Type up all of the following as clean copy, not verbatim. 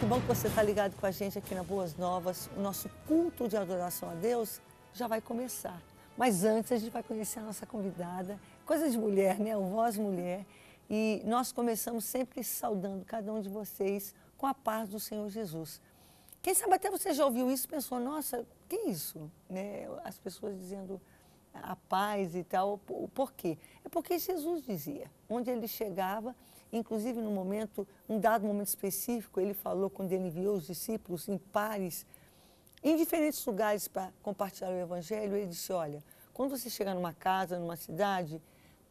bom que você está ligado com a gente aqui na Boas Novas. O nosso culto de adoração a Deus já vai começar. Mas antes a gente vai conhecer a nossa convidada. Coisa de mulher, né? O Voz Mulher. E nós começamos sempre saudando cada um de vocês com a paz do Senhor Jesus. Quem sabe até você já ouviu isso e pensou, nossa, que isso? Né? As pessoas dizendo a paz e tal. Por quê? É porque Jesus dizia, onde ele chegava, inclusive no momento, um dado momento específico, ele falou quando ele enviou os discípulos em pares, em diferentes lugares para compartilhar o Evangelho, ele disse, olha, quando você chegar numa casa, numa cidade,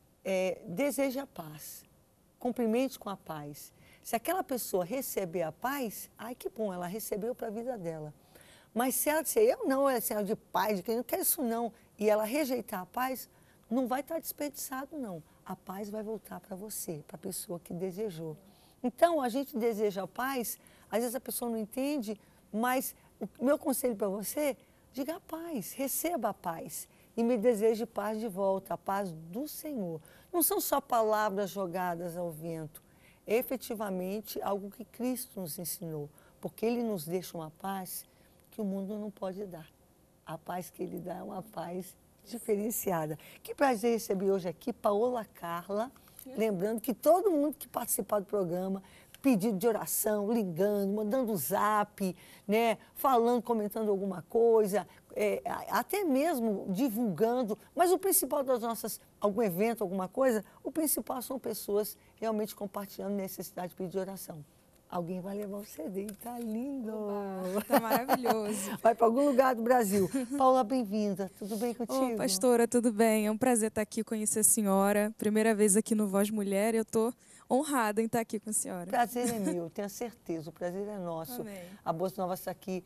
deseje a paz, cumprimente com a paz. Se aquela pessoa receber a paz, ai que bom, ela recebeu para a vida dela. Mas se ela disser, eu não, é sinal de paz, de que eu não quero isso não, e ela rejeitar a paz, não vai estar desperdiçado não. A paz vai voltar para você, para a pessoa que desejou. Então, a gente deseja a paz, às vezes a pessoa não entende, mas o meu conselho para você, diga a paz, receba a paz e me deseje paz de volta, a paz do Senhor. Não são só palavras jogadas ao vento, é efetivamente algo que Cristo nos ensinou, porque Ele nos deixa uma paz que o mundo não pode dar. A paz que Ele dá é uma paz diferenciada. Que prazer receber hoje aqui Paola Carla, lembrando que todo mundo que participar do programa, pedido de oração, ligando, mandando zap, né, falando, comentando alguma coisa, até mesmo divulgando, mas o principal das nossas, algum evento, alguma coisa, o principal são pessoas realmente compartilhando necessidade de pedir de oração. Alguém vai levar o CD, tá lindo. Tá maravilhoso. Vai para algum lugar do Brasil. Paula, bem-vinda. Tudo bem contigo? Ô, pastora, tudo bem? É um prazer estar aqui, conhecer a senhora. Primeira vez aqui no Voz Mulher, eu tô honrada em estar aqui com a senhora. O prazer é meu, tenho certeza. O prazer é nosso. Amém. A Boas Novas está aqui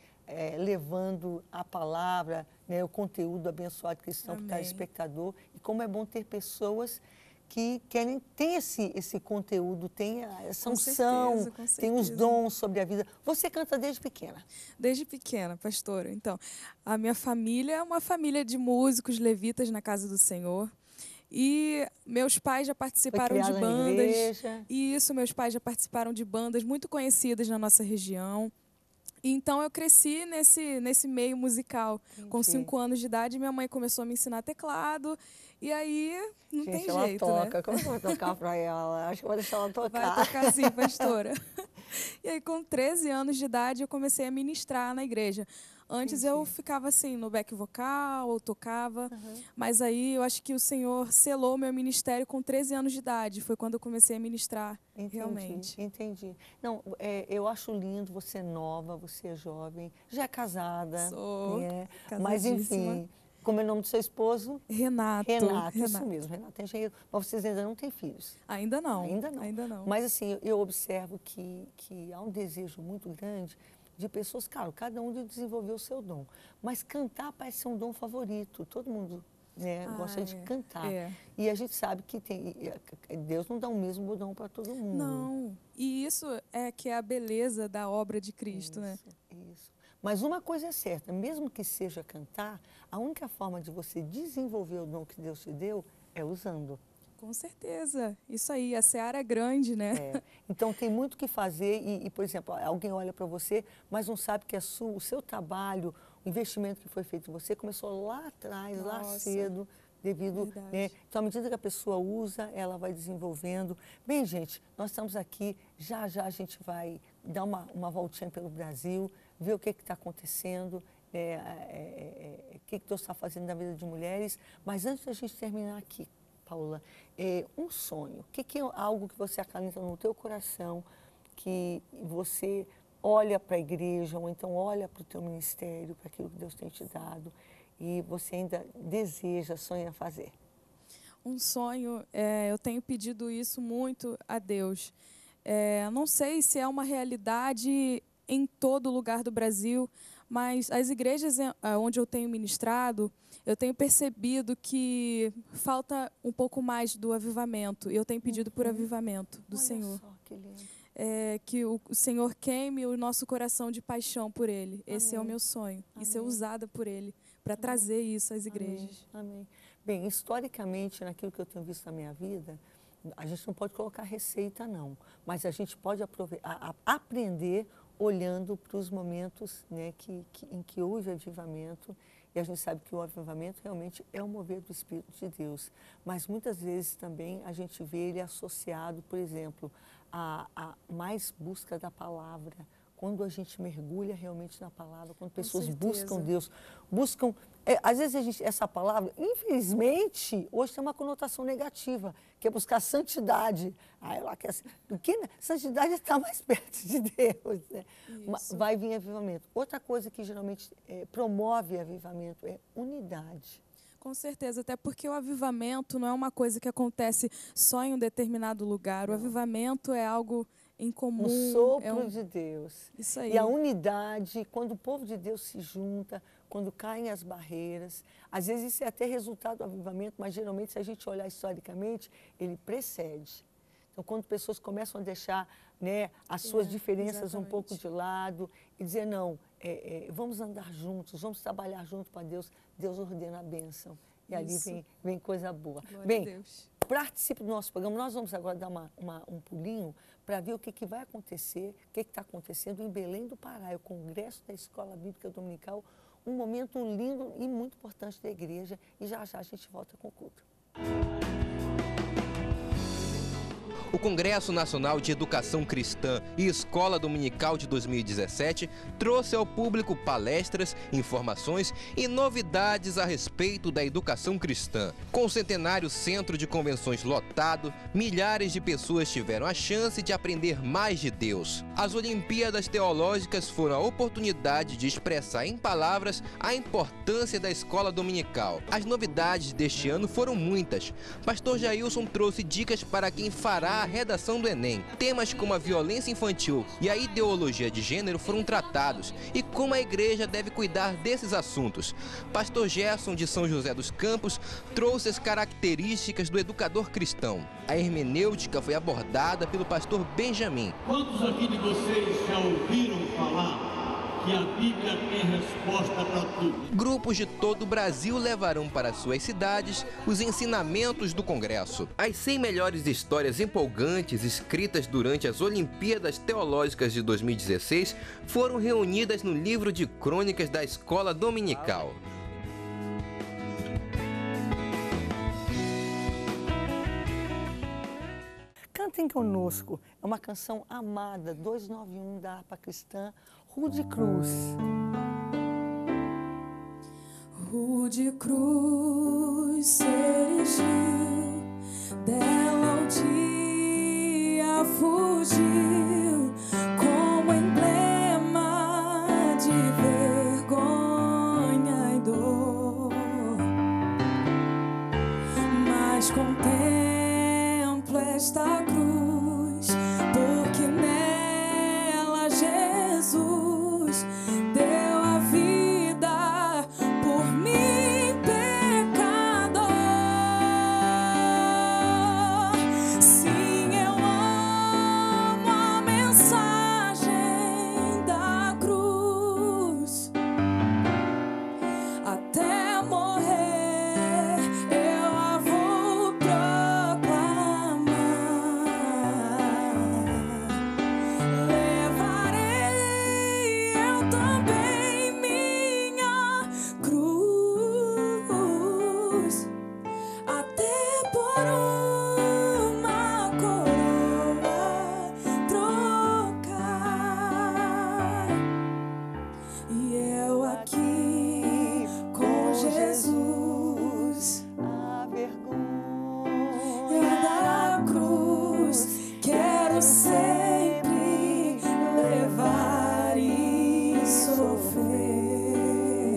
levando a palavra, né, o conteúdo abençoado cristão para o telespectador. E como é bom ter pessoas que querem ter esse conteúdo, tem essa unção, tem os dons sobre a vida. Você canta desde pequena? Desde pequena, pastora. Então, a minha família é uma família de músicos levitas na casa do Senhor. E meus pais já participaram de bandas. Isso, meus pais já participaram de bandas muito conhecidas na nossa região. Então, eu cresci nesse meio musical. Entendi. Com 5 anos de idade, minha mãe começou a me ensinar teclado. E aí, não tem jeito, ela toca. né? Como eu vou tocar para ela? Acho que vou deixar ela tocar. Vai tocar sim, pastora. E aí, com 13 anos de idade, eu comecei a ministrar na igreja. Antes eu ficava assim, no back vocal, ou tocava. Mas aí, eu acho que o Senhor selou meu ministério com 13 anos de idade. Foi quando eu comecei a ministrar, realmente. Entendi. Não, eu acho lindo, você é nova, você é jovem, já é casada. Sou, casadíssima. Mas, enfim, como é o nome do seu esposo? Renato, isso mesmo, Renato é engenheiro. Mas vocês ainda não têm filhos? Ainda não. Ainda não. Mas, assim, eu observo que há um desejo muito grande de pessoas, claro, cada um de desenvolver o seu dom. Mas cantar parece ser um dom favorito, todo mundo, né, gosta de cantar. E a gente sabe que Deus não dá o mesmo dom para todo mundo. Não, e isso é que é a beleza da obra de Cristo, né? Isso. Mas uma coisa é certa, mesmo que seja cantar, a única forma de você desenvolver o dom que Deus te deu é usando. Com certeza, isso aí, a seara é grande, né? Então tem muito o que fazer e, por exemplo, alguém olha para você, mas não sabe que o seu trabalho, o investimento que foi feito em você começou lá atrás, lá cedo, devido... Né? Então, à medida que a pessoa usa, ela vai desenvolvendo. Bem, gente, nós estamos aqui, já a gente vai dar uma voltinha pelo Brasil, ver o que está acontecendo, o que Deus está fazendo na vida de mulheres. Mas antes da gente terminar aqui, Paula, um sonho, o que é algo que você acalenta no teu coração, que você olha para a igreja, ou então olha para o teu ministério, para aquilo que Deus tem te dado, e você ainda deseja, sonha fazer? Um sonho, eu tenho pedido isso muito a Deus. Não sei se é uma realidade em todo lugar do Brasil, mas as igrejas onde eu tenho ministrado, eu tenho percebido que falta um pouco mais do avivamento. E eu tenho pedido por avivamento do Senhor. Olha só, que lindo. Que o Senhor queime o nosso coração de paixão por Ele. Amém. Esse é o meu sonho. E ser usada por Ele para trazer isso às igrejas. Amém. Bem, historicamente, naquilo que eu tenho visto na minha vida, a gente não pode colocar receita, não. Mas a gente pode aprender olhando para os momentos, né, em que houve avivamento, e a gente sabe que o avivamento realmente é o mover do Espírito de Deus. Mas muitas vezes também a gente vê ele associado, por exemplo, a mais busca da palavra. Quando a gente mergulha realmente na palavra, quando pessoas buscam Deus, buscam... às vezes essa palavra, infelizmente, hoje tem uma conotação negativa, que é buscar santidade. Ela quer... Santidade é estar mais perto de Deus, né? Vai vir avivamento. Outra coisa que geralmente promove avivamento é unidade. Com certeza, até porque o avivamento não é uma coisa que acontece só em um determinado lugar. O avivamento é algo em comum. Um sopro de Deus. Isso aí. E a unidade, quando o povo de Deus se junta, quando caem as barreiras, às vezes isso é até resultado do avivamento, mas geralmente, se a gente olhar historicamente, ele precede. Então, quando pessoas começam a deixar, né, as suas diferenças um pouco de lado e dizer, não, vamos andar juntos, vamos trabalhar junto para Deus, Deus ordena a bênção. E ali vem coisa boa. Glória Bem, a Deus. Participe do nosso programa. Nós vamos agora dar um pulinho para ver o que vai acontecer, o que está acontecendo em Belém do Pará, o Congresso da Escola Bíblica Dominical, um momento lindo e muito importante da igreja. E já já a gente volta com o culto. O Congresso Nacional de Educação Cristã e Escola Dominical de 2017 trouxe ao público palestras, informações e novidades a respeito da educação cristã. Com o centenário centro de convenções lotado, milhares de pessoas tiveram a chance de aprender mais de Deus. As Olimpíadas Teológicas foram a oportunidade de expressar em palavras a importância da escola dominical. As novidades deste ano foram muitas. Pastor Jailson trouxe dicas para quem fará a redação do Enem. Temas como a violência infantil e a ideologia de gênero foram tratados e como a igreja deve cuidar desses assuntos. Pastor Gerson de São José dos Campos trouxe as características do educador cristão. A hermenêutica foi abordada pelo pastor Benjamin. Quantos aqui de vocês já ouviram falar que a Bíblia tem resposta para tudo? Grupos de todo o Brasil levarão para suas cidades os ensinamentos do Congresso. As 100 melhores histórias empolgantes escritas durante as Olimpíadas Teológicas de 2016 foram reunidas no livro de crônicas da Escola Dominical. Cantem conosco, é uma canção amada, 291 da harpa cristã, Rude Cruz. Rude cruz se erigiu, dela o dia fugiu, como emblema de vergonha e dor. Mas contemplo esta cruz, porque nela Jesus deu a vida por mim, pecador. Sim, eu amo a mensagem da cruz. Até morrer eu a vou proclamar. Levarei eu também minha cruz, até por uma coroa trocar. E eu aqui com Jesus, A vergonha da cruz, quero sempre levar e sofrer.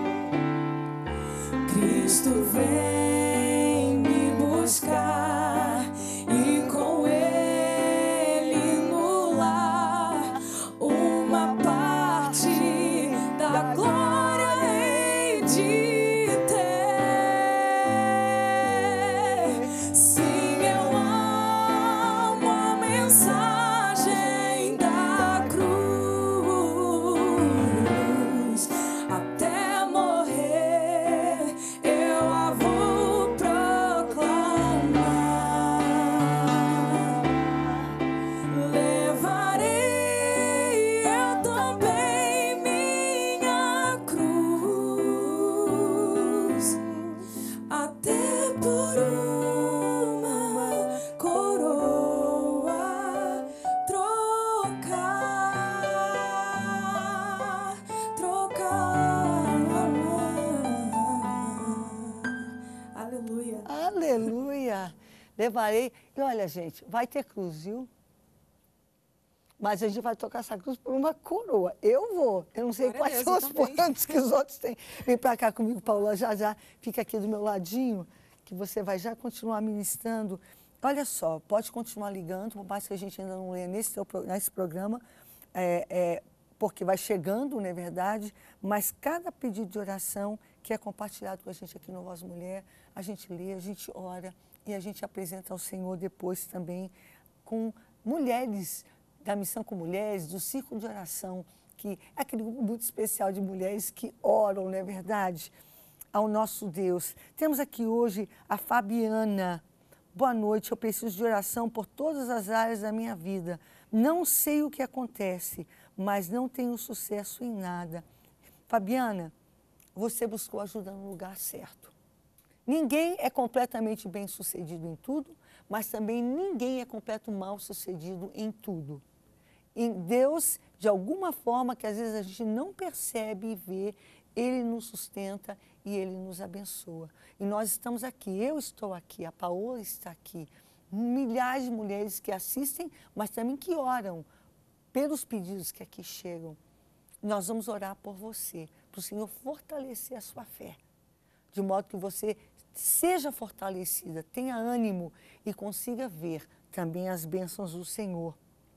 Cristo vem me buscar e com Ele no lar uma parte da glória hei de ter. Sim, eu amo a mensagem da cruz. Até morrer eu a vou proclamar. levarei. E olha, gente, vai ter cruz, viu? Mas a gente vai trocar essa cruz por uma coroa. Eu vou. Eu não sei quais são os planos que os outros têm. Vem para cá comigo, Paula, já. Fica aqui do meu ladinho, que você vai já continuar ministrando. Olha só, pode continuar ligando, por mais que a gente ainda não leia nesse programa, porque vai chegando, não é verdade? Mas cada pedido de oração que é compartilhado com a gente aqui no Voz Mulher, a gente lê, a gente ora e a gente apresenta ao Senhor depois também com mulheres da Missão com Mulheres, do Círculo de Oração, que é aquele grupo muito especial de mulheres que oram, não é verdade? Ao nosso Deus. Temos aqui hoje a Fabiana. Boa noite, eu preciso de oração por todas as áreas da minha vida. Não sei o que acontece, mas não tenho sucesso em nada. Fabiana, você buscou ajuda no lugar certo. Ninguém é completamente bem-sucedido em tudo, mas também ninguém é completo mal-sucedido em tudo. Em Deus, de alguma forma que às vezes a gente não percebe e vê, Ele nos sustenta e Ele nos abençoa. E nós estamos aqui, eu estou aqui, a Paola está aqui, milhares de mulheres que assistem, mas também que oram pelos pedidos que aqui chegam. Nós vamos orar por você, para o Senhor fortalecer a sua fé, de modo que você seja fortalecida, tenha ânimo e consiga ver também as bênçãos do Senhor.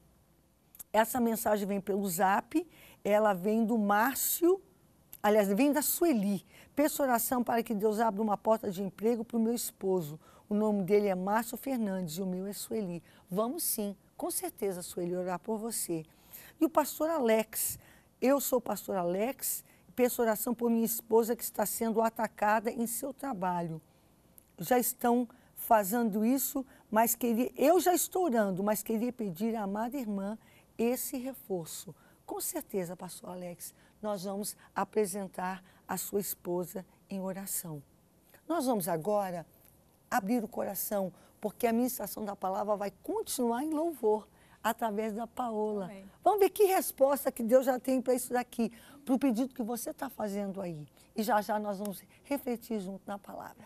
Essa mensagem vem pelo Zap, ela vem do Márcio, aliás, vem da Sueli. Peço oração para que Deus abra uma porta de emprego para o meu esposo. O nome dele é Márcio Fernandes e o meu é Sueli. Vamos sim, com certeza, Sueli, orar por você. E o pastor Alex, eu sou o pastor Alex, peço oração por minha esposa que está sendo atacada em seu trabalho. Já estão fazendo isso, mas eu já estou orando, mas queria pedir à amada irmã esse reforço. Com certeza, pastor Alex, nós vamos apresentar a sua esposa em oração. Nós vamos agora abrir o coração, porque a ministração da palavra vai continuar em louvor, através da Paola. Amém. Vamos ver que resposta que Deus já tem para isso daqui, para o pedido que você está fazendo aí. E já nós vamos refletir junto na palavra.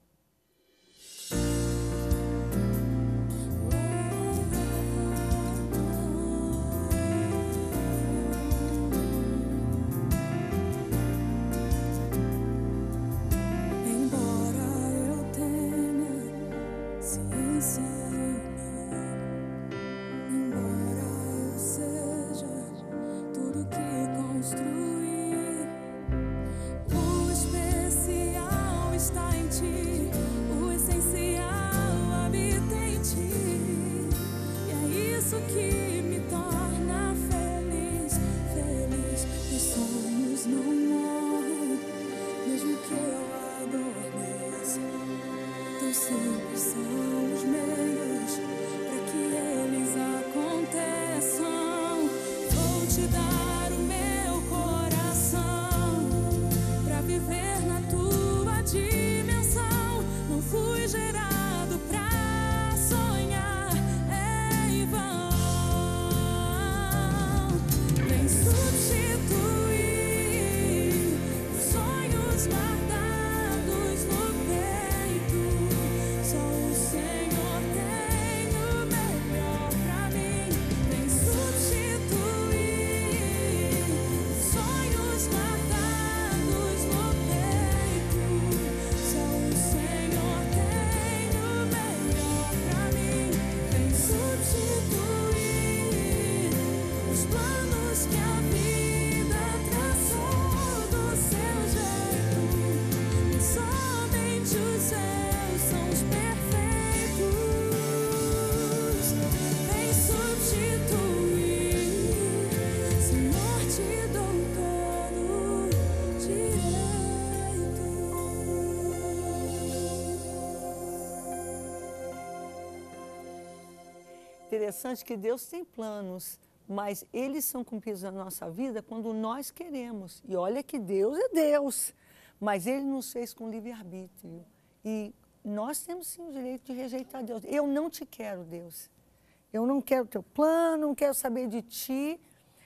Interessante que Deus tem planos, mas eles são cumpridos na nossa vida quando nós queremos. E olha que Deus é Deus, mas Ele nos fez com livre-arbítrio. E nós temos sim o direito de rejeitar Deus. Eu não te quero, Deus. Eu não quero o teu plano, não quero saber de ti.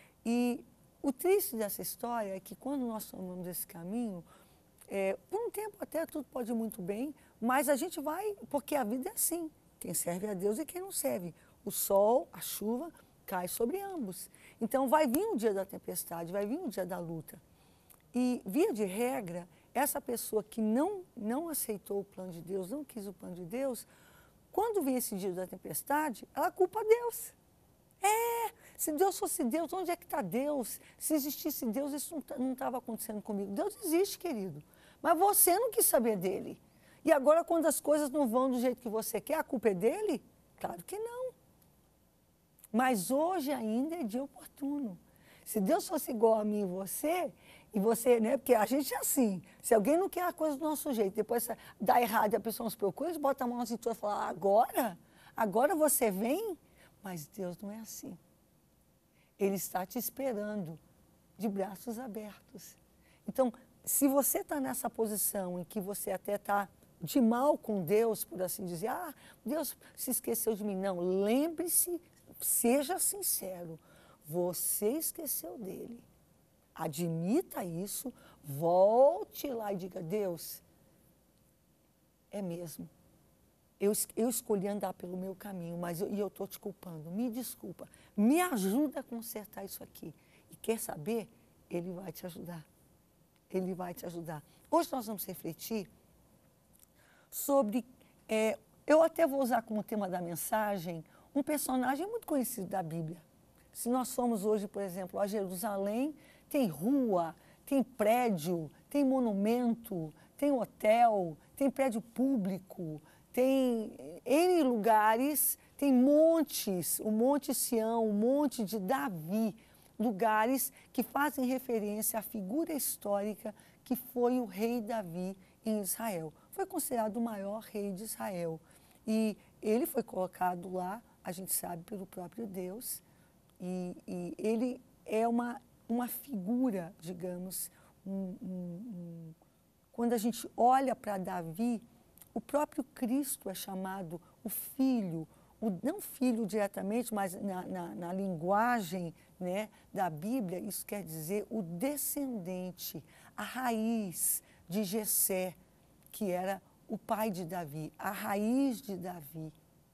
E o triste dessa história é que quando nós tomamos esse caminho, por um tempo até tudo pode ir muito bem, mas a gente vai, porque a vida é assim. quem serve a Deus e quem não serve. O sol, a chuva, cai sobre ambos. Então, vai vir um dia da tempestade, vai vir um dia da luta. E, via de regra, essa pessoa que não aceitou o plano de Deus, não quis o plano de Deus, quando vem esse dia da tempestade, ela culpa Deus. Se Deus fosse Deus, onde é que está Deus? Se existisse Deus, isso não estava acontecendo comigo. Deus existe, querido, mas você não quis saber dele. E agora, quando as coisas não vão do jeito que você quer, a culpa é dele? Claro que não. Mas hoje ainda é dia oportuno. Se Deus fosse igual a mim e você, né? Porque a gente é assim, se alguém não quer a coisa do nosso jeito, depois dá errado e a pessoa não se preocupa, eles botam a mão na cintura e falam, agora você vem? Mas Deus não é assim. Ele está te esperando de braços abertos. Então, se você está nessa posição em que você até está de mal com Deus, por assim dizer, Deus se esqueceu de mim. Não, lembre-se, seja sincero, você esqueceu dele. Admita isso, volte lá e diga, Deus, é mesmo. Eu escolhi andar pelo meu caminho, mas eu estou te culpando. Me desculpa. Me ajuda a consertar isso aqui. E quer saber? Ele vai te ajudar. Ele vai te ajudar. Hoje nós vamos refletir sobre... eu até vou usar como tema da mensagem um personagem muito conhecido da Bíblia. Se nós formos hoje, por exemplo, a Jerusalém, tem rua, tem prédio, tem monumento, tem hotel, tem prédio público... Tem N lugares, tem montes, o Monte Sião, o Monte de Davi, lugares que fazem referência à figura histórica que foi o rei Davi em Israel. Foi considerado o maior rei de Israel. E ele foi colocado lá, a gente sabe, pelo próprio Deus. E ele é uma figura, digamos, quando a gente olha para Davi, o próprio Cristo é chamado o Filho, não filho diretamente, mas na linguagem, né, da Bíblia, isso quer dizer o descendente, a raiz de Jessé, que era o pai de Davi, a raiz de Davi.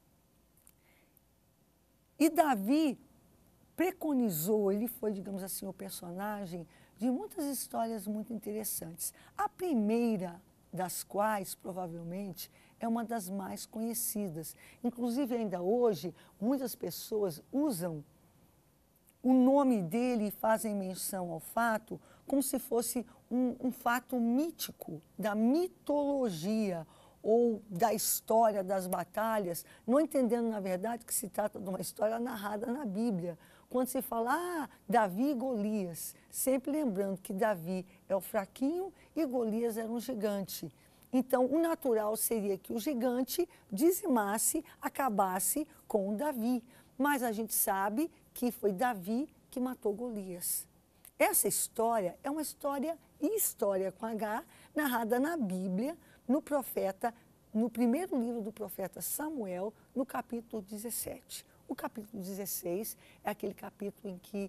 E Davi preconizou, ele foi, digamos assim, o personagem de muitas histórias muito interessantes. A primeira das quais, provavelmente, é uma das mais conhecidas. Inclusive, ainda hoje, muitas pessoas usam o nome dele e fazem menção ao fato como se fosse um fato mítico, da mitologia ou da história das batalhas, não entendendo, na verdade, que se trata de uma história narrada na Bíblia. Quando se fala, Davi e Golias, sempre lembrando que Davi é o fraquinho e Golias era um gigante. Então, o natural seria que o gigante dizimasse, acabasse com Davi. Mas a gente sabe que foi Davi que matou Golias. Essa história é uma história com H, narrada na Bíblia, no primeiro livro do profeta Samuel, no capítulo 17. O capítulo 16 é aquele capítulo em que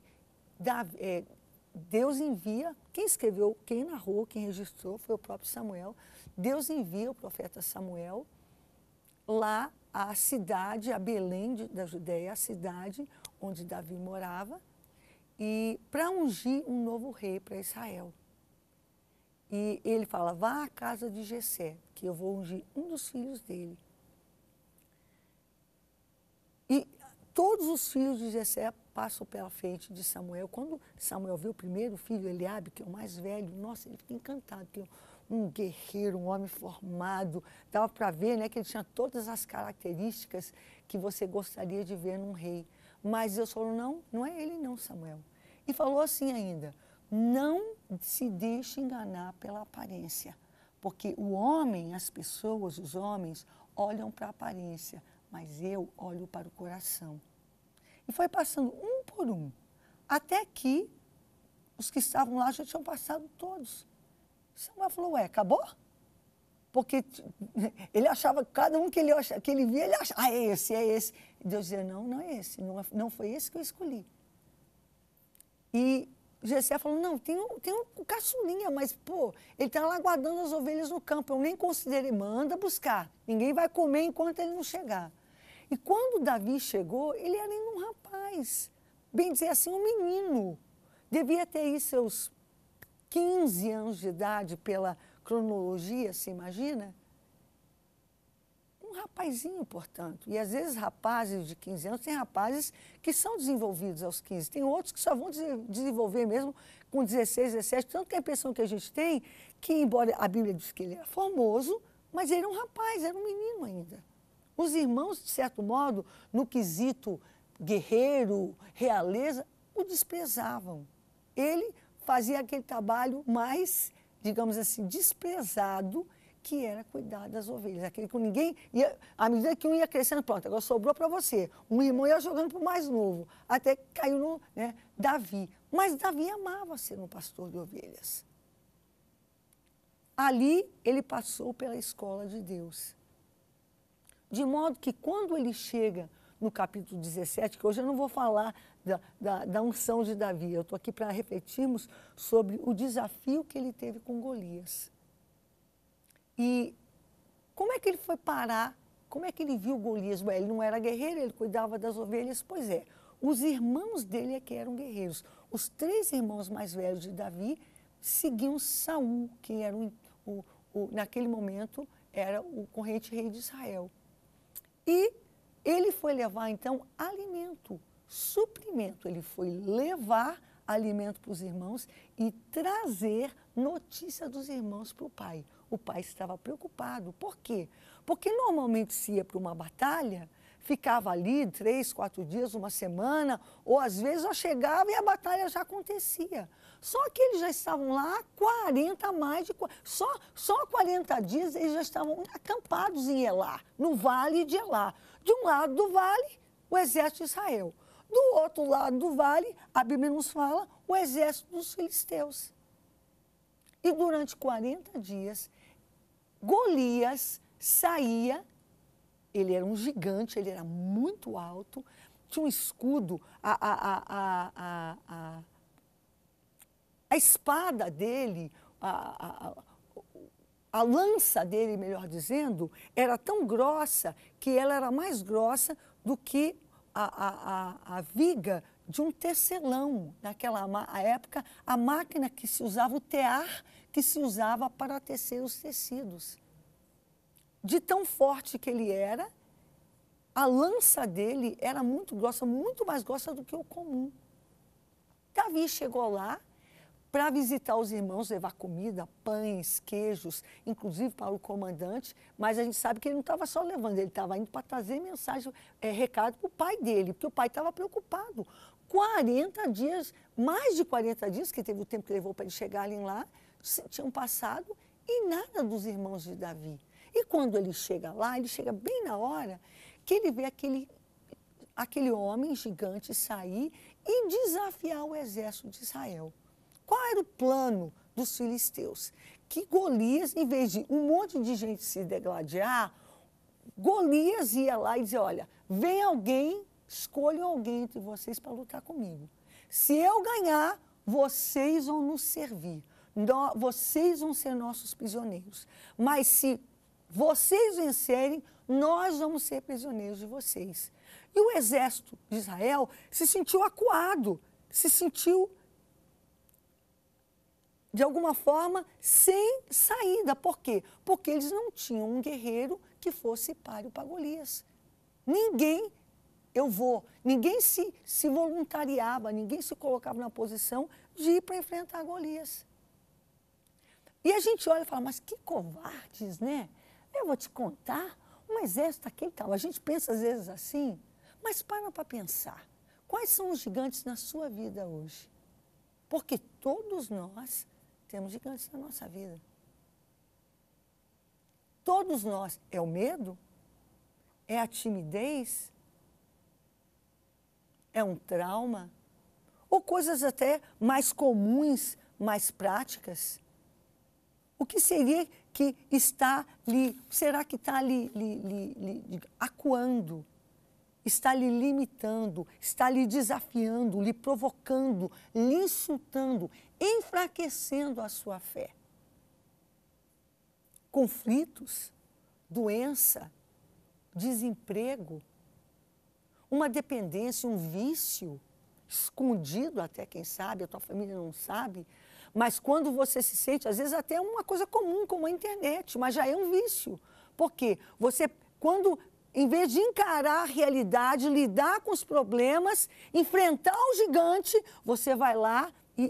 Deus envia, quem escreveu, quem narrou, quem registrou foi o próprio Samuel. Deus envia o profeta Samuel lá à cidade, a Belém da Judéia, a cidade onde Davi morava, e para ungir um novo rei para Israel. E ele fala, vá à casa de Jessé, que eu vou ungir um dos filhos dele. E todos os filhos de Jessé passam pela frente de Samuel. Quando Samuel vê o primeiro filho, Eliabe, que é o mais velho, nossa, ele fica encantado, que um guerreiro, um homem formado. Dava para ver, né, que ele tinha todas as características que você gostaria de ver num rei. Mas Deus falou, não é ele não, Samuel. E falou assim ainda, não se deixe enganar pela aparência, porque o homem, as pessoas, os homens, olham para a aparência, mas eu olho para o coração. E foi passando um por um, até que os que estavam lá já tinham passado todos. Samuel falou, acabou? Porque ele achava, cada um que ele via, ele achava, é esse. E Deus dizia, não é esse, não foi esse que eu escolhi. E Jessé falou, não, tem um caçulinha, mas, ele está lá guardando as ovelhas no campo, eu nem considerei, manda buscar, ninguém vai comer enquanto ele não chegar. E quando Davi chegou, ele era ainda um rapaz, bem dizer assim, um menino. Devia ter aí seus 15 anos de idade pela cronologia, se imagina? Um rapazinho, portanto. E às vezes rapazes de 15 anos, tem rapazes que são desenvolvidos aos 15, tem outros que só vão desenvolver mesmo com 16, 17. Tanto que a impressão que a gente tem que, embora a Bíblia diz que ele era formoso, mas ele era um rapaz, era um menino ainda. Os irmãos, de certo modo, no quesito guerreiro, realeza, o desprezavam. Ele fazia aquele trabalho mais, digamos assim, desprezado, que era cuidar das ovelhas. Aquele que ninguém ia, à medida que um ia crescendo, pronto, agora sobrou para você. Um irmão ia jogando para o mais novo, até que caiu no Davi. Mas Davi amava ser um pastor de ovelhas. Ali ele passou pela escola de Deus. De modo que quando ele chega no capítulo 17, que hoje eu não vou falar da unção de Davi, eu estou aqui para refletirmos sobre o desafio que ele teve com Golias. E como é que ele foi parar? Como é que ele viu Golias? Ué, ele não era guerreiro, ele cuidava das ovelhas? Pois é, os irmãos dele é que eram guerreiros. Os 3 irmãos mais velhos de Davi seguiam Saul, que era naquele momento era o corrente rei de Israel. E ele foi levar, então, alimento, suprimento. Ele foi levar alimento para os irmãos e trazer notícia dos irmãos para o pai. O pai estava preocupado. Por quê? Porque normalmente se ia para uma batalha, ficava ali 3, 4 dias, uma semana, ou às vezes já chegava e a batalha já acontecia. Só que eles já estavam lá 40 mais de... Só 40 dias eles já estavam acampados em Elá, no vale de Elá. De um lado do vale, o exército de Israel. Do outro lado do vale, a Bíblia nos fala, o exército dos filisteus. E durante 40 dias, Golias saía, ele era um gigante, ele era muito alto, tinha um escudo, a espada dele, a lança dele, melhor dizendo, era tão grossa que ela era mais grossa do que a viga de um tecelão. Naquela época, a máquina que se usava, o tear, que se usava para tecer os tecidos. De tão forte que ele era, a lança dele era muito grossa, muito mais grossa do que o comum. Davi chegou lá para visitar os irmãos, levar comida, pães, queijos, inclusive para o comandante, mas a gente sabe que ele não estava só levando, ele estava indo para trazer mensagem, recado para o pai dele, porque o pai estava preocupado. 40 dias, mais de 40 dias, que teve o tempo que levou para eles chegarem lá, tinham passado e nada dos irmãos de Davi. E quando ele chega lá, ele chega bem na hora que ele vê aquele homem gigante sair e desafiar o exército de Israel. Qual era o plano dos filisteus? Que Golias, em vez de um monte de gente se degladiar, Golias ia lá e dizia, olha, vem alguém, escolham alguém entre vocês para lutar comigo. Se eu ganhar, vocês vão nos servir. Vocês vão ser nossos prisioneiros. Mas se vocês vencerem, nós vamos ser prisioneiros de vocês. E o exército de Israel se sentiu acuado, se sentiu, de alguma forma, sem saída. Por quê? Porque eles não tinham um guerreiro que fosse páreo para Golias. Ninguém se voluntariava, ninguém se colocava na posição de ir para enfrentar Golias. E a gente olha e fala, mas que covardes, né? Eu vou te contar, um exército aquele tal. A gente pensa às vezes assim, mas para pensar. Quais são os gigantes na sua vida hoje? Porque todos nós temos gigantes na nossa vida. Todos nós. É o medo? É a timidez? É um trauma? Ou coisas até mais comuns, mais práticas? O que seria que está lhe, será que está lhe acuando, está lhe limitando, está lhe desafiando, lhe provocando, lhe insultando, enfraquecendo a sua fé? Conflitos, doença, desemprego, uma dependência, um vício, escondido até, quem sabe, a tua família não sabe, mas quando você se sente, às vezes até uma coisa comum, como a internet, mas já é um vício. Por quê? Você, quando, em vez de encarar a realidade, lidar com os problemas, enfrentar o gigante, você vai lá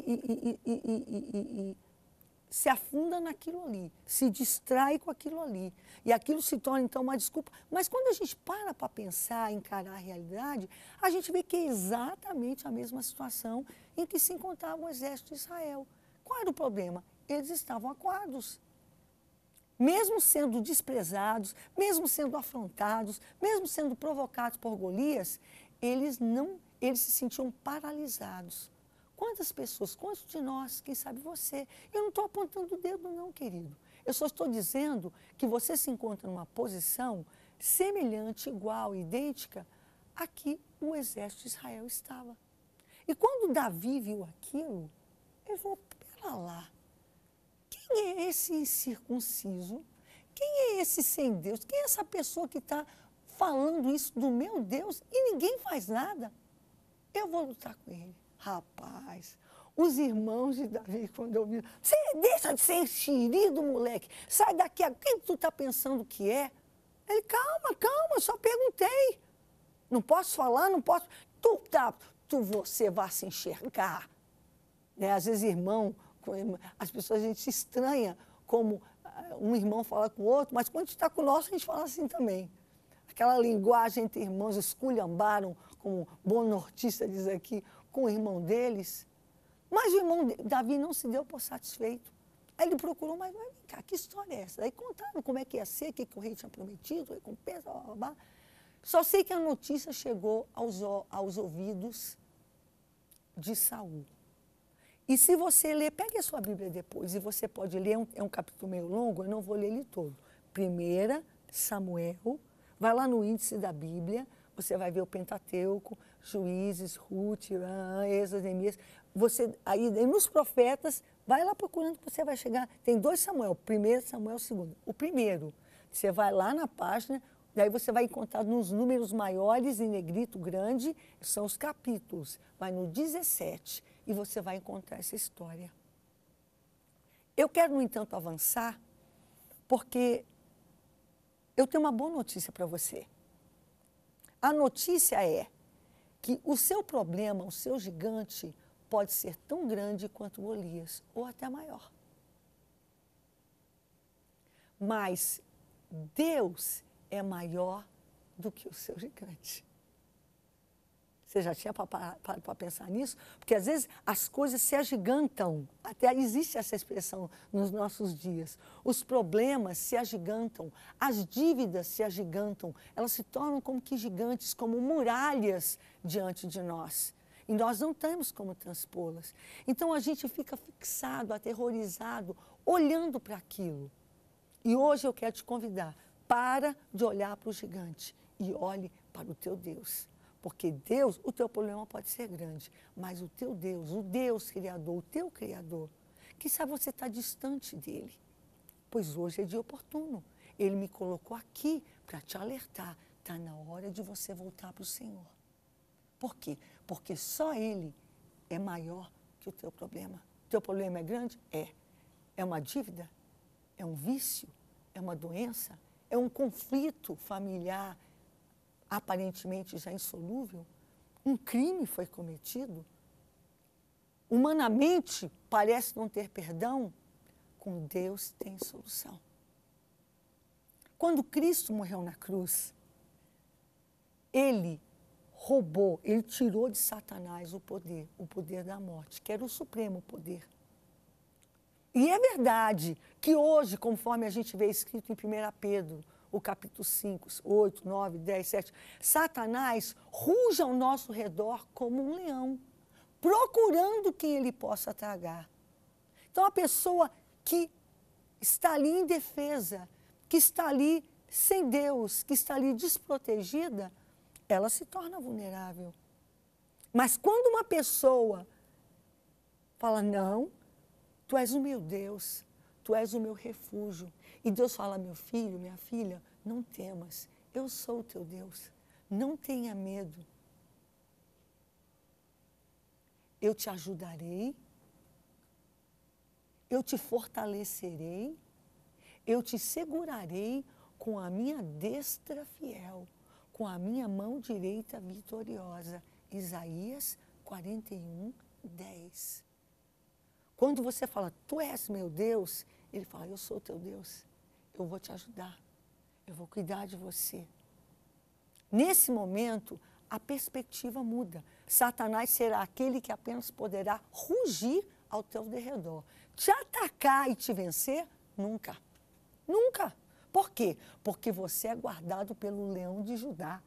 e se afunda naquilo ali, se distrai com aquilo ali. E aquilo se torna, então, uma desculpa. Mas quando a gente para pensar, encarar a realidade, a gente vê que é exatamente a mesma situação em que se encontrava o exército de Israel. Qual era o problema? Eles estavam acuados. Mesmo sendo desprezados, mesmo sendo afrontados, mesmo sendo provocados por Golias, eles se sentiam paralisados. Quantas pessoas, quantos de nós, quem sabe você? Eu não estou apontando o dedo não, querido. Eu só estou dizendo que você se encontra numa posição semelhante, igual, idêntica a que o exército de Israel estava. E quando Davi viu aquilo, ele falou, pera lá, quem é esse incircunciso? Quem é esse sem Deus? Quem é essa pessoa que está falando isso do meu Deus e ninguém faz nada? Eu vou lutar com ele. Rapaz, os irmãos de Davi, quando eu vi, você deixa de ser enxerido, moleque, sai daqui, quem tu está pensando que é? Ele, calma, eu só perguntei. Não posso falar, não posso. Você vai se enxergar. Né? Às vezes, as pessoas, a gente se estranha como um irmão fala com o outro, mas quando a gente está com o nosso, a gente fala assim também. Aquela linguagem entre irmãos, esculhambaram, como bom nortista diz aqui, com o irmão deles. Mas o irmão Davi não se deu por satisfeito. Aí ele procurou, mas vem cá, que história é essa? Aí contaram como é que ia ser, o que o rei tinha prometido, recompensa, blá, blá, blá. Só sei que a notícia chegou aos ouvidos de Saul. E se você ler, pegue a sua Bíblia depois, e você pode ler, é um capítulo meio longo, eu não vou ler ele todo. 1 Samuel, vai lá no índice da Bíblia, você vai ver o Pentateuco, Juízes, Ruth, Êxodo, Neemias. Aí nos profetas, vai lá procurando que você vai chegar. Tem 2 Samuel, 1 Samuel, 2. O primeiro, você vai lá na página, daí você vai encontrar nos números maiores, em negrito grande, são os capítulos. Vai no 17 e você vai encontrar essa história. Eu quero, no entanto, avançar, porque eu tenho uma boa notícia para você. A notícia é que o seu problema, o seu gigante, pode ser tão grande quanto Golias, ou até maior. Mas Deus é maior do que o seu gigante. Você já tinha parado para pensar nisso? Porque às vezes as coisas se agigantam, até existe essa expressão nos nossos dias. Os problemas se agigantam, as dívidas se agigantam, elas se tornam como que gigantes, como muralhas diante de nós. E nós não temos como transpô-las. Então a gente fica fixado, aterrorizado, olhando para aquilo. E hoje eu quero te convidar, para de olhar para o gigante e olhe para o teu Deus. Porque Deus, o teu problema pode ser grande, mas o teu Deus, o Deus Criador, o teu Criador, quem sabe você está distante dele. Pois hoje é dia oportuno. Ele me colocou aqui para te alertar. Está na hora de você voltar para o Senhor. Por quê? Porque só Ele é maior que o teu problema. O teu problema é grande? É. É uma dívida? É um vício? É uma doença? É um conflito familiar aparentemente já insolúvel? Um crime foi cometido? Humanamente parece não ter perdão? Com Deus tem solução. Quando Cristo morreu na cruz, Ele roubou, Ele tirou de Satanás o poder da morte, que era o supremo poder. E é verdade que hoje, conforme a gente vê escrito em 1 Pedro, o capítulo 5, 8, 9, 10, 7, Satanás ruge ao nosso redor como um leão, procurando quem ele possa tragar. Então, a pessoa que está ali indefesa, que está ali sem Deus, que está ali desprotegida, ela se torna vulnerável. Mas quando uma pessoa fala, não, tu és o meu Deus, tu és o meu refúgio. E Deus fala, meu filho, minha filha, não temas, eu sou o teu Deus. Não tenha medo. Eu te ajudarei, eu te fortalecerei, eu te segurarei com a minha destra fiel, com a minha mão direita vitoriosa. Isaías 41, 10. Quando você fala, tu és meu Deus, ele fala, eu sou teu Deus, eu vou te ajudar, eu vou cuidar de você. Nesse momento, a perspectiva muda. Satanás será aquele que apenas poderá rugir ao teu derredor. Te atacar e te vencer? Nunca. Nunca. Por quê? Porque você é guardado pelo leão de Judá.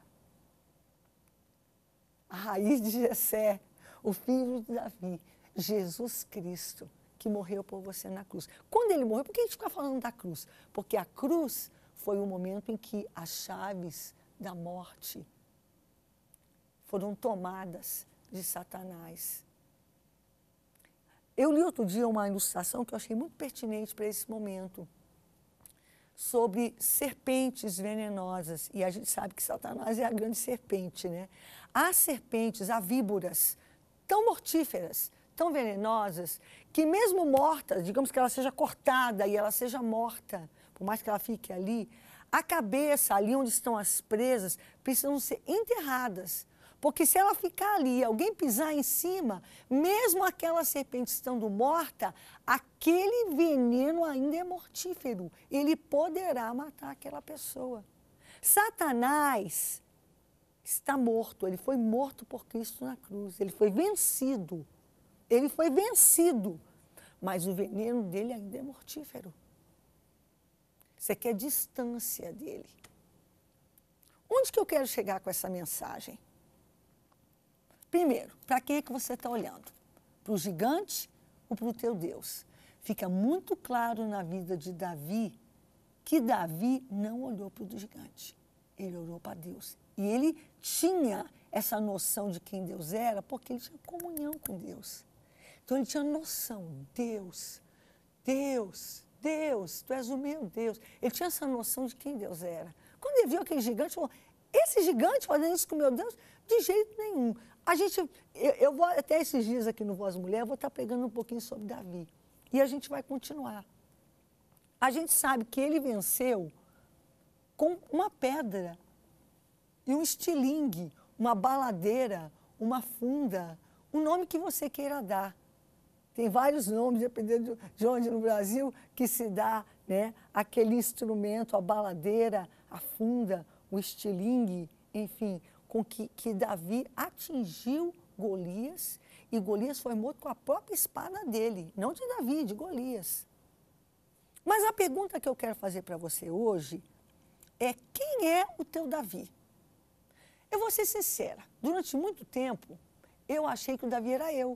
A raiz de Jessé, o filho de Davi, Jesus Cristo, que morreu por você na cruz. Quando ele morreu, por que a gente fica falando da cruz? Porque a cruz foi o momento em que as chaves da morte foram tomadas de Satanás. Eu li outro dia uma ilustração que eu achei muito pertinente para esse momento, sobre serpentes venenosas. E a gente sabe que Satanás é a grande serpente, né? Há serpentes, há víboras tão mortíferas, tão venenosas, que mesmo morta, digamos que ela seja cortada e ela seja morta, por mais que ela fique ali, a cabeça, ali onde estão as presas, precisam ser enterradas. Porque se ela ficar ali, alguém pisar em cima, mesmo aquela serpente estando morta, aquele veneno ainda é mortífero. Ele poderá matar aquela pessoa. Satanás está morto, ele foi morto por Cristo na cruz, ele foi vencido. Ele foi vencido, mas o veneno dele ainda é mortífero. Você quer distância dele. Onde que eu quero chegar com essa mensagem? Primeiro, para quem é que você está olhando? Para o gigante ou para o teu Deus? Fica muito claro na vida de Davi que Davi não olhou para o gigante, ele olhou para Deus. E ele tinha essa noção de quem Deus era porque ele tinha comunhão com Deus. Então ele tinha noção, Deus, Deus, Deus, tu és o meu Deus. Ele tinha essa noção de quem Deus era. Quando ele viu aquele gigante, ele falou, esse gigante fazendo isso com o meu Deus? De jeito nenhum. Eu vou até esses dias aqui no Voz Mulher, eu vou estar pegando um pouquinho sobre Davi. E a gente vai continuar. A gente sabe que ele venceu com uma pedra e um estilingue, uma baladeira, uma funda, o nome que você queira dar. Tem vários nomes, dependendo de onde no Brasil, que se dá, né, aquele instrumento, a baladeira, a funda, o estilingue, enfim, com que Davi atingiu Golias, e Golias foi morto com a própria espada dele, não de Davi, de Golias. Mas a pergunta que eu quero fazer para você hoje é: quem é o teu Davi? Eu vou ser sincera, durante muito tempo eu achei que o Davi era eu.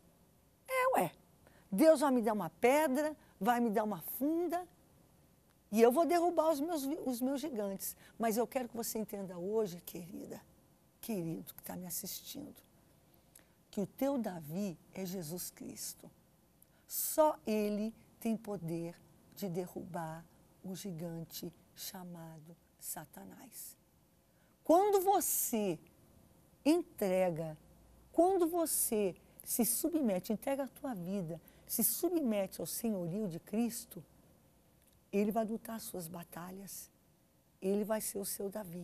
Deus vai me dar uma pedra, vai me dar uma funda, e eu vou derrubar os meus gigantes. Mas eu quero que você entenda hoje, querida, querido que está me assistindo, que o teu Davi é Jesus Cristo. Só Ele tem poder de derrubar o gigante chamado Satanás. Quando você entrega, quando você se submete, entrega a tua vida, se submete ao senhorio de Cristo, Ele vai lutar as suas batalhas. Ele vai ser o seu Davi.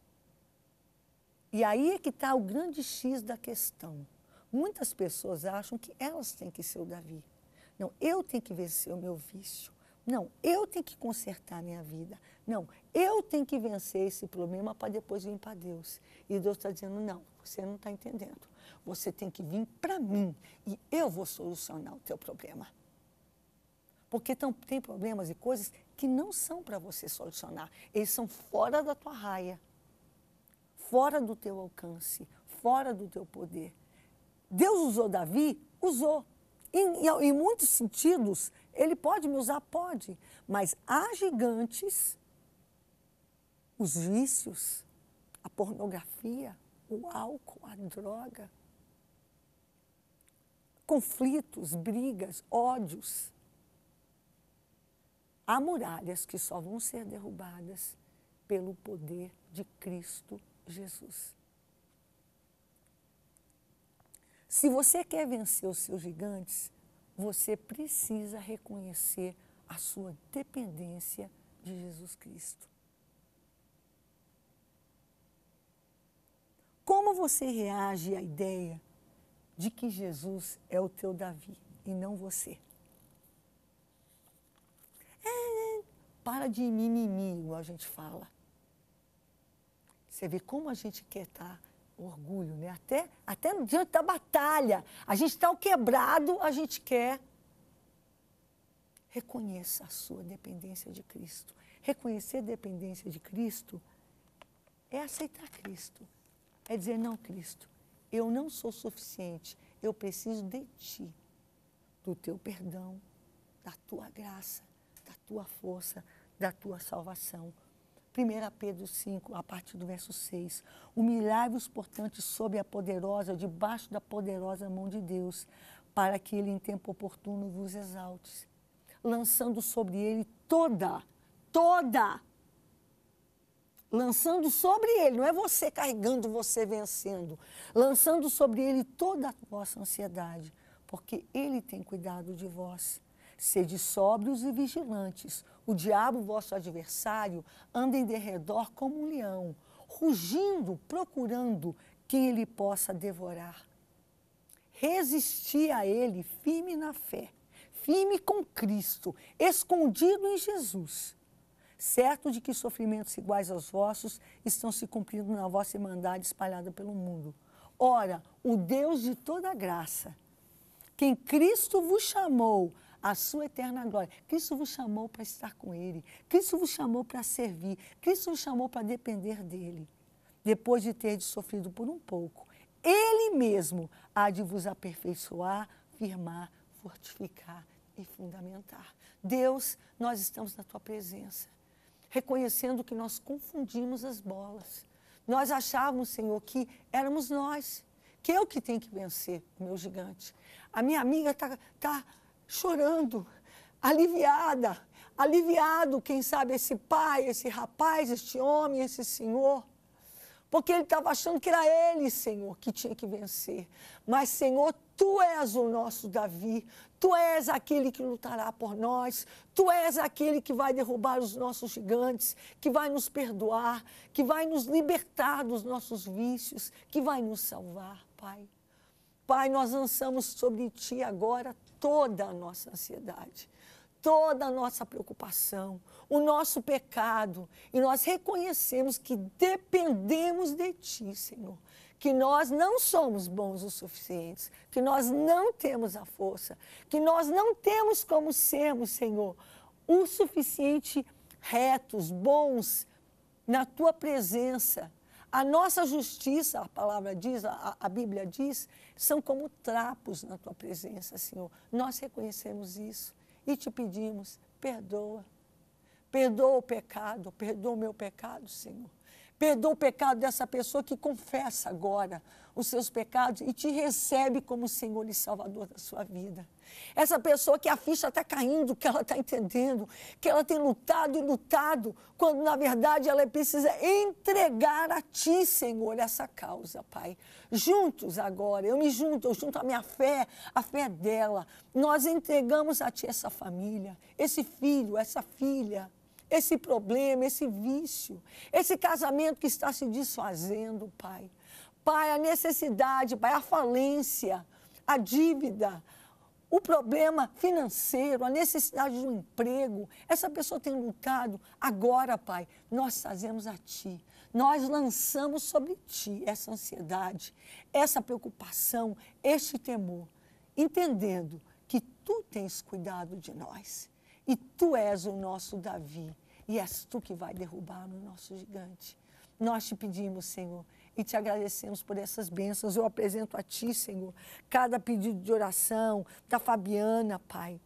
E aí é que está o grande X da questão. Muitas pessoas acham que elas têm que ser o Davi. Não, eu tenho que vencer o meu vício. Não, eu tenho que consertar a minha vida. Não, eu tenho que vencer esse problema para depois vir para Deus. E Deus está dizendo, não, você não está entendendo. Você tem que vir para mim e eu vou solucionar o teu problema. Porque tem problemas e coisas que não são para você solucionar. Eles são fora da tua raia, fora do teu alcance, fora do teu poder. Deus usou Davi? Usou. Em muitos sentidos, Ele pode me usar? Pode. Mas há gigantes, os vícios, a pornografia, o álcool, a droga, conflitos, brigas, ódios. Há muralhas que só vão ser derrubadas pelo poder de Cristo Jesus. Se você quer vencer os seus gigantes, você precisa reconhecer a sua dependência de Jesus Cristo. Como você reage à ideia de que Jesus é o teu Davi e não você? Para de mimimi, igual a gente fala. Você vê como a gente quer estar orgulho, né? Até no diante da batalha. A gente está quebrado, a gente quer. Reconheça a sua dependência de Cristo. Reconhecer a dependência de Cristo é aceitar Cristo. É dizer, não, Cristo, eu não sou suficiente. Eu preciso de Ti, do Teu perdão, da Tua graça, da Tua força, da Tua salvação. 1 Pedro 5, a partir do verso 6. Humilhai-vos, portanto, sob a poderosa, debaixo da poderosa mão de Deus, para que Ele, em tempo oportuno, vos exalte, lançando sobre Ele lançando sobre Ele, não é você carregando, você vencendo, lançando sobre Ele toda a vossa ansiedade, porque Ele tem cuidado de vós. Sede sóbrios e vigilantes. O diabo, vosso adversário, anda em derredor como um leão, rugindo, procurando quem ele possa devorar. Resisti a ele firme na fé, firme com Cristo, escondido em Jesus, certo de que sofrimentos iguais aos vossos estão se cumprindo na vossa irmandade espalhada pelo mundo. Ora, o Deus de toda graça, quem Cristo vos chamou a sua eterna glória. Cristo vos chamou para estar com Ele. Cristo vos chamou para servir. Cristo vos chamou para depender dEle. Depois de ter sofrido por um pouco, Ele mesmo há de vos aperfeiçoar, firmar, fortificar e fundamentar. Deus, nós estamos na Tua presença, reconhecendo que nós confundimos as bolas. Nós achávamos, Senhor, que éramos nós, que eu que tenho que vencer o meu gigante. A minha amiga está chorando, aliviado, quem sabe, esse pai, esse rapaz, este homem, esse senhor, porque ele estava achando que era ele, Senhor, que tinha que vencer. Mas, Senhor, Tu és o nosso Davi, Tu és aquele que lutará por nós, Tu és aquele que vai derrubar os nossos gigantes, que vai nos perdoar, que vai nos libertar dos nossos vícios, que vai nos salvar, Pai. Pai, nós lançamos sobre Ti agora toda a nossa ansiedade, toda a nossa preocupação, o nosso pecado, e nós reconhecemos que dependemos de Ti, Senhor, que nós não somos bons o suficiente, que nós não temos a força, que nós não temos como sermos, Senhor, o suficiente retos, bons na Tua presença. A nossa justiça, a palavra diz, a Bíblia diz, são como trapos na Tua presença, Senhor. Nós reconhecemos isso e Te pedimos, perdoa. Perdoa o pecado, perdoa o meu pecado, Senhor. Perdoa o pecado dessa pessoa que confessa agora os seus pecados e Te recebe como Senhor e Salvador da sua vida. Essa pessoa que a ficha está caindo, que ela está entendendo, que ela tem lutado e lutado, quando na verdade ela precisa entregar a Ti, Senhor, essa causa, Pai. Juntos agora, eu junto a minha fé, a fé dela. Nós entregamos a Ti essa família, esse filho, essa filha, esse problema, esse vício, esse casamento que está se desfazendo, Pai. Pai, a necessidade, Pai, a falência, a dívida, o problema financeiro, a necessidade de um emprego. Essa pessoa tem lutado. Agora, Pai, nós trazemos a Ti. Nós lançamos sobre Ti essa ansiedade, essa preocupação, este temor, entendendo que Tu tens cuidado de nós. E Tu és o nosso Davi. E és Tu que vai derrubar o nosso gigante. Nós Te pedimos, Senhor, e Te agradecemos por essas bênçãos. Eu apresento a Ti, Senhor, cada pedido de oração da Fabiana, Pai,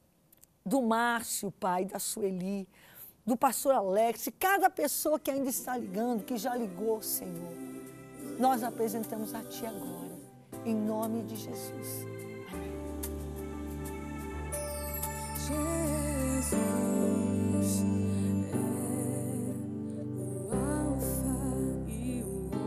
do Márcio, Pai, da Sueli, do pastor Alex, cada pessoa que ainda está ligando, que já ligou, Senhor. Nós apresentamos a Ti agora, em nome de Jesus. Amém. Jesus é o Alfa e o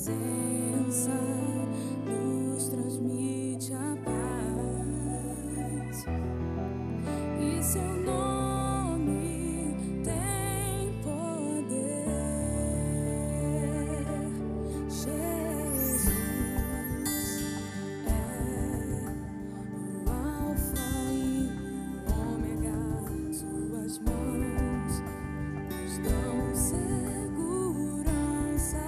presença nos transmite a paz, e seu nome tem poder. Jesus é o Alfa e o Ômega, suas mãos nos dão segurança,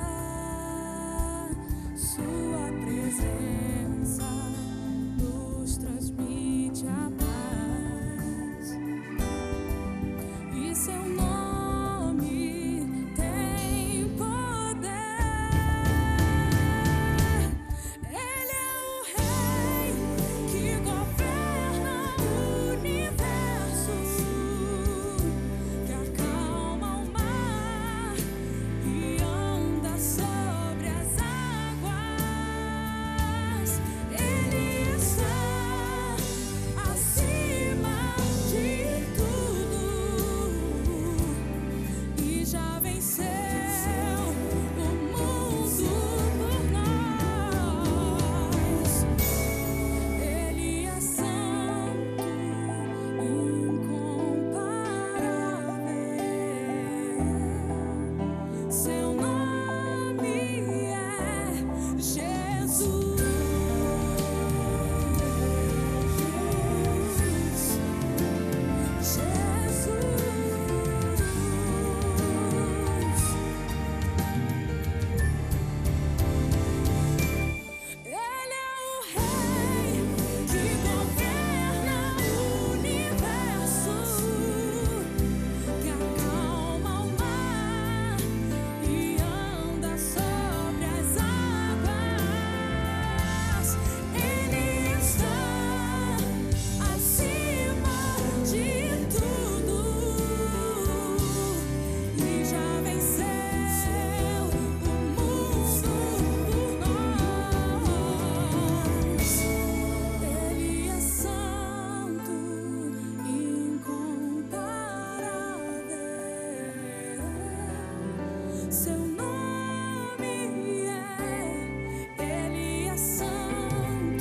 sua presença nos transmite a paz, e seu nome tem poder. Ele é o Rei que governa o universo, que acalma o mar e anda sobre as águas. Ele está acima de tudo e já venceu o mundo por nós. Ele é santo, incomparável. Seu nome é Jesus. Ele é o Rei que governa o universo, que acalma o mar e anda sobre as águas. Ele está acima de tudo e já venceu o mundo por nós. Ele é santo, incomparável. Seu nome ele é santo,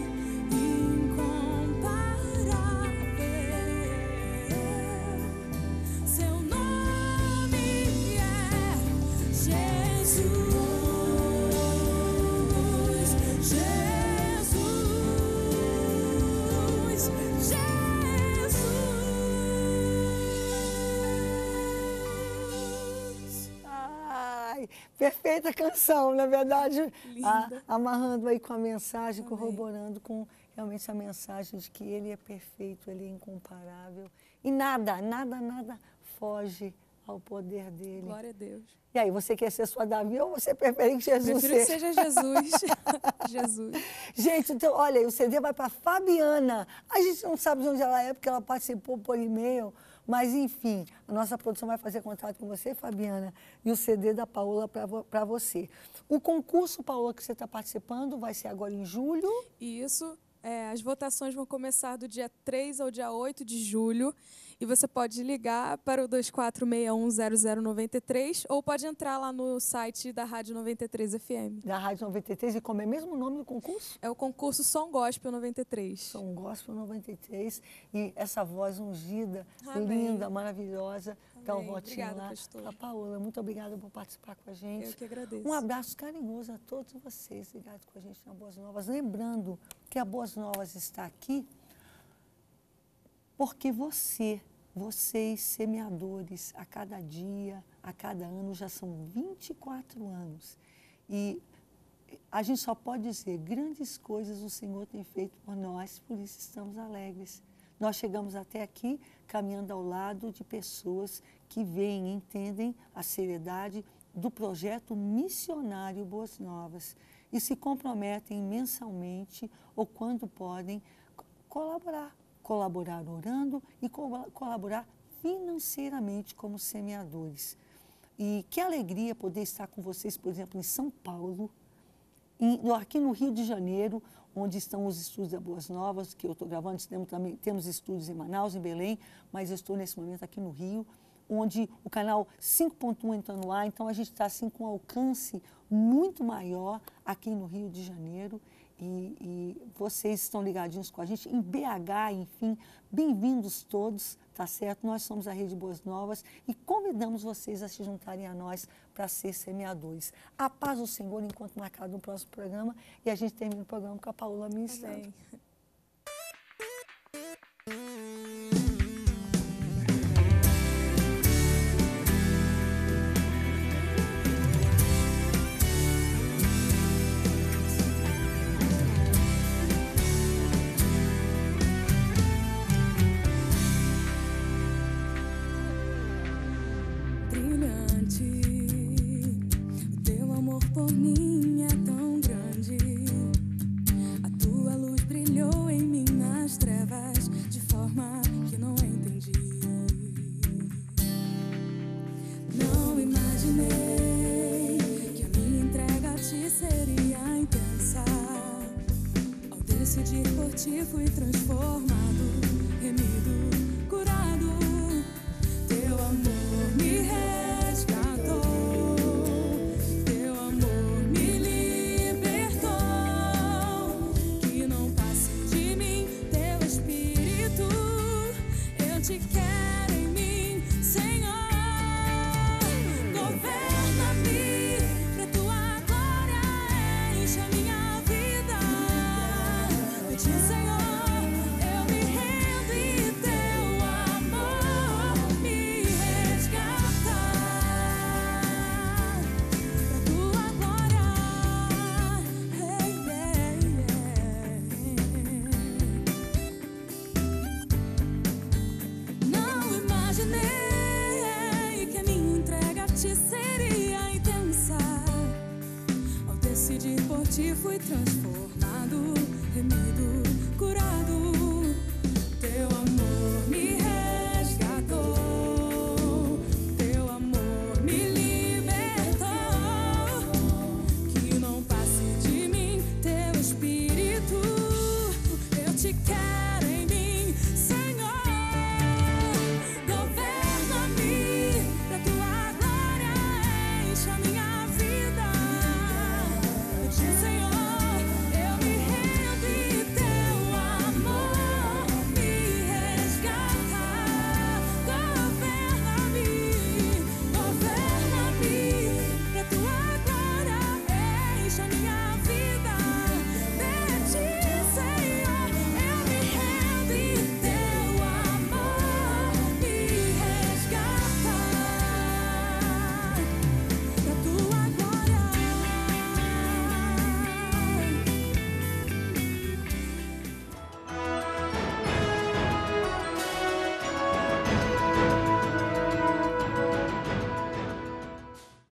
incomparável. Seu nome é Jesus. Jesus. Ai, perfeita canção, na verdade, Linda. amarrando aí com a mensagem, Amém. corroborando com realmente a mensagem de que Ele é perfeito, Ele é incomparável. E nada, nada, nada foge ao poder dEle. Glória a Deus. E aí, você quer ser sua Davi ou você prefere que Jesus Prefiro que seja? seja Jesus. Jesus. Gente, então, olha, o CD vai para Fabiana. A gente não sabe de onde ela é, porque ela participou por e-mail. Mas, enfim, a nossa produção vai fazer contato com você, Fabiana, e o CD da Paola para você. O concurso, Paola, que você está participando, vai ser agora em julho. Isso. As votações vão começar do dia 3 ao dia 8 de julho. E você pode ligar para o 24610093 ou pode entrar lá no site da Rádio 93 FM. Da Rádio 93, e como é mesmo o nome do concurso? É o concurso Som Gospel 93. Som Gospel 93. E essa voz ungida, Amém. linda, maravilhosa, dá um Amém. votinho Obrigada, lá. pastor. A Paola, muito obrigada por participar com a gente. Eu que agradeço. Um abraço carinhoso a todos vocês ligados com a gente na Boas Novas. Lembrando que a Boas Novas está aqui porque vocês, semeadores, a cada dia, a cada ano, já são 24 anos. E a gente só pode dizer, grandes coisas o Senhor tem feito por nós, por isso estamos alegres. Nós chegamos até aqui caminhando ao lado de pessoas que veem e entendem a seriedade do projeto missionário Boas Novas e se comprometem mensalmente ou quando podem colaborar orando e colaborar financeiramente como semeadores. E que alegria poder estar com vocês, por exemplo, em São Paulo, aqui no Rio de Janeiro, onde estão os estúdios da Boas Novas, que eu estou gravando, temos estúdios em Manaus, em Belém, mas eu estou nesse momento aqui no Rio, onde o canal 5.1 entra no ar, então a gente está assim com alcance muito maior aqui no Rio de Janeiro. E vocês estão ligadinhos com a gente em BH, enfim, bem-vindos todos, tá certo? Nós somos a Rede Boas Novas e convidamos vocês a se juntarem a nós para ser semeadores. A paz do Senhor, enquanto marcado no próximo programa, e a gente termina o programa com a Paola ministrando. Amém. Fui transformado, remido, curado. Teu amor me resgatou, teu amor me libertou. Que não passe de mim teu espírito, eu te quero em mim, Senhor. Governa-me pra tua glória, enche a minha vida. Senhor, eu me rendo e teu amor me resgata pra tua glória. Não imaginei que a minha entrega a ti seria intensa. Ao decidir por ti fui transformado, remido, curado. Teu amor me resgatou, teu amor me libertou. Que não passe de mim teu espírito, eu te quero.